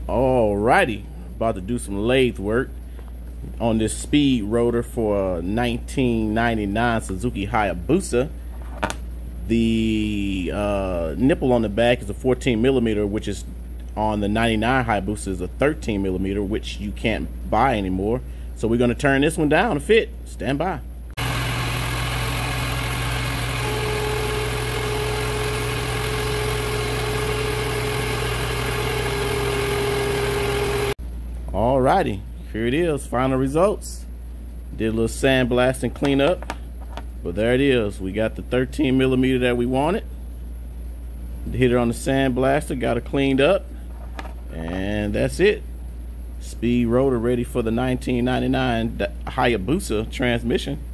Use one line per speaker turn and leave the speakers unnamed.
Alrighty, about to do some lathe work on this speed rotor for a 1999 Suzuki Hayabusa. The nipple on the back is a 14 millimeter, which is on the 99 Hayabusa is a 13 millimeter, which you can't buy anymore. So we're going to turn this one down to fit. Stand by. Alrighty, here it is, final results. Did a little sandblasting cleanup, but there it is. We got the 13 millimeter that we wanted. Hit it on the sandblaster, got it cleaned up, and that's it. Speed rotor ready for the 1999 Hayabusa transmission.